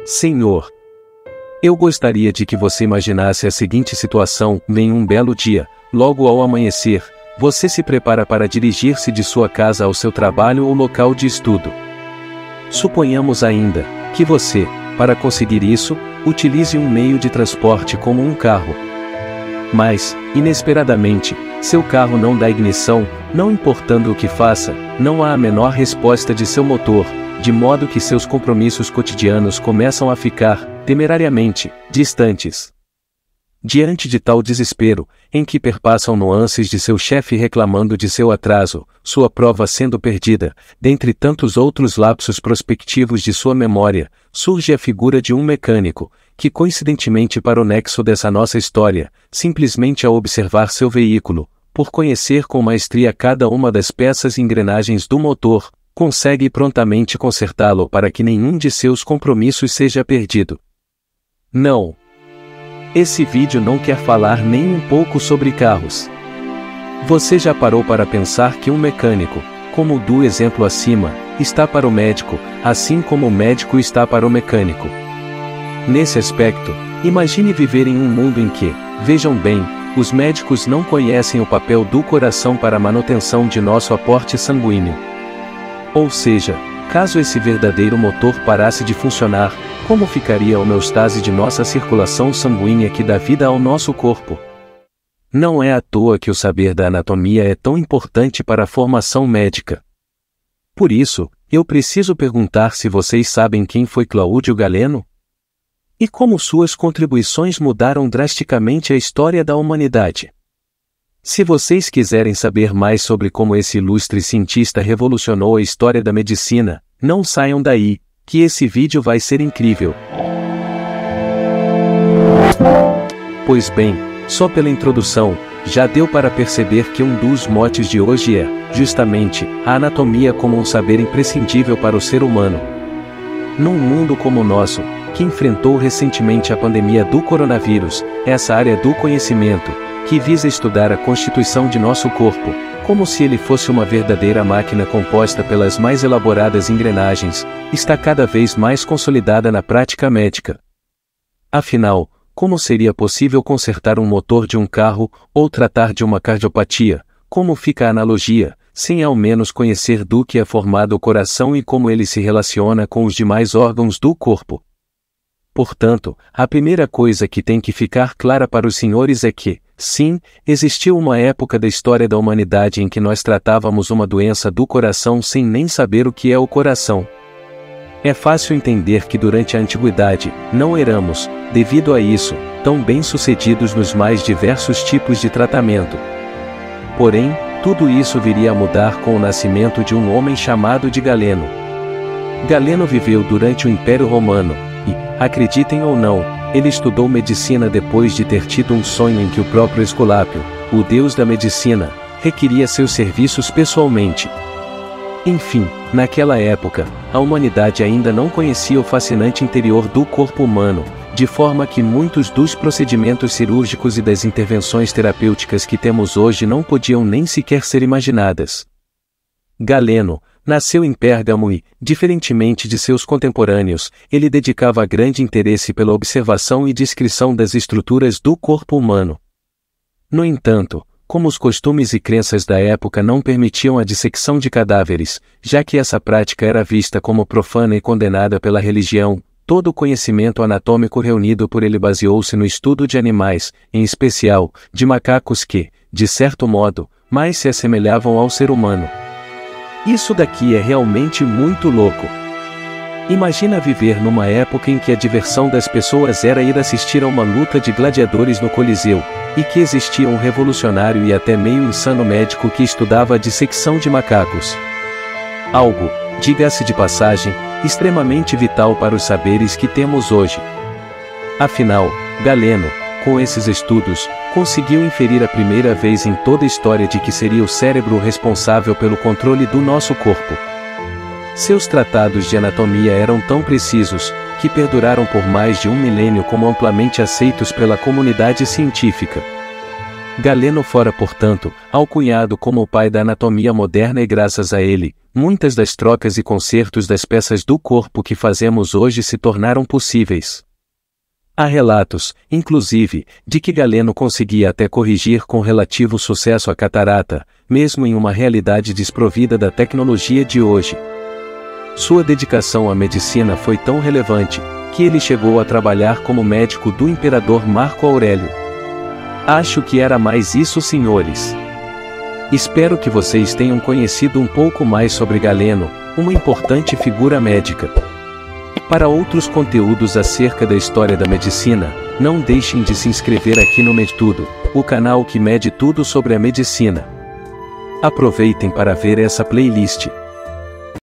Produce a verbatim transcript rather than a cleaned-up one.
Senhor, eu gostaria de que você imaginasse a seguinte situação: em um belo dia, logo ao amanhecer, você se prepara para dirigir-se de sua casa ao seu trabalho ou local de estudo. Suponhamos ainda que você, para conseguir isso, utilize um meio de transporte como um carro. Mas, inesperadamente, seu carro não dá ignição, não importando o que faça, não há a menor resposta de seu motor, de modo que seus compromissos cotidianos começam a ficar, temerariamente, distantes. Diante de tal desespero, em que perpassam nuances de seu chefe reclamando de seu atraso, sua prova sendo perdida, dentre tantos outros lapsos prospectivos de sua memória, surge a figura de um mecânico, que coincidentemente para o nexo dessa nossa história, simplesmente ao observar seu veículo, por conhecer com maestria cada uma das peças e engrenagens do motor, consegue prontamente consertá-lo para que nenhum de seus compromissos seja perdido. Não. Esse vídeo não quer falar nem um pouco sobre carros. Você já parou para pensar que um mecânico, como o do exemplo acima, está para o médico, assim como o médico está para o mecânico? Nesse aspecto, imagine viver em um mundo em que, vejam bem, os médicos não conhecem o papel do coração para a manutenção de nosso aporte sanguíneo. Ou seja, caso esse verdadeiro motor parasse de funcionar, como ficaria a homeostase de nossa circulação sanguínea que dá vida ao nosso corpo? Não é à toa que o saber da anatomia é tão importante para a formação médica. Por isso, eu preciso perguntar se vocês sabem quem foi Cláudio Galeno? E como suas contribuições mudaram drasticamente a história da humanidade. Se vocês quiserem saber mais sobre como esse ilustre cientista revolucionou a história da medicina, não saiam daí, que esse vídeo vai ser incrível. Pois bem, só pela introdução, já deu para perceber que um dos motes de hoje é, justamente, a anatomia como um saber imprescindível para o ser humano. Num mundo como o nosso, que enfrentou recentemente a pandemia do coronavírus, essa área do conhecimento, que visa estudar a constituição de nosso corpo, como se ele fosse uma verdadeira máquina composta pelas mais elaboradas engrenagens, está cada vez mais consolidada na prática médica. Afinal, como seria possível consertar um motor de um carro, ou tratar de uma cardiopatia, como fica a analogia, sem ao menos conhecer do que é formado o coração e como ele se relaciona com os demais órgãos do corpo? Portanto, a primeira coisa que tem que ficar clara para os senhores é que, sim, existiu uma época da história da humanidade em que nós tratávamos uma doença do coração sem nem saber o que é o coração. É fácil entender que durante a antiguidade, não éramos, devido a isso, tão bem-sucedidos nos mais diversos tipos de tratamento. Porém, tudo isso viria a mudar com o nascimento de um homem chamado de Galeno. Galeno viveu durante o Império Romano, e, acreditem ou não, ele estudou medicina depois de ter tido um sonho em que o próprio Esculápio, o deus da medicina, requeria seus serviços pessoalmente. Enfim, naquela época, a humanidade ainda não conhecia o fascinante interior do corpo humano, de forma que muitos dos procedimentos cirúrgicos e das intervenções terapêuticas que temos hoje não podiam nem sequer ser imaginadas. Galeno nasceu em Pérgamo e, diferentemente de seus contemporâneos, ele dedicava grande interesse pela observação e descrição das estruturas do corpo humano. No entanto, como os costumes e crenças da época não permitiam a dissecção de cadáveres, já que essa prática era vista como profana e condenada pela religião, todo o conhecimento anatômico reunido por ele baseou-se no estudo de animais, em especial, de macacos que, de certo modo, mais se assemelhavam ao ser humano. Isso daqui é realmente muito louco. Imagina viver numa época em que a diversão das pessoas era ir assistir a uma luta de gladiadores no Coliseu, e que existia um revolucionário e até meio insano médico que estudava a dissecção de macacos. Algo, diga-se de passagem, extremamente vital para os saberes que temos hoje. Afinal, Galeno, com esses estudos, conseguiu inferir a primeira vez em toda a história de que seria o cérebro responsável pelo controle do nosso corpo. Seus tratados de anatomia eram tão precisos, que perduraram por mais de um milênio como amplamente aceitos pela comunidade científica. Galeno fora, portanto, alcunhado como o pai da anatomia moderna, e graças a ele, muitas das trocas e consertos das peças do corpo que fazemos hoje se tornaram possíveis. Há relatos, inclusive, de que Galeno conseguia até corrigir com relativo sucesso a catarata, mesmo em uma realidade desprovida da tecnologia de hoje. Sua dedicação à medicina foi tão relevante, que ele chegou a trabalhar como médico do imperador Marco Aurélio. Acho que era mais isso, senhores. Espero que vocês tenham conhecido um pouco mais sobre Galeno, uma importante figura médica. Para outros conteúdos acerca da história da medicina, não deixem de se inscrever aqui no MedTudo, o canal que mede tudo sobre a medicina. Aproveitem para ver essa playlist.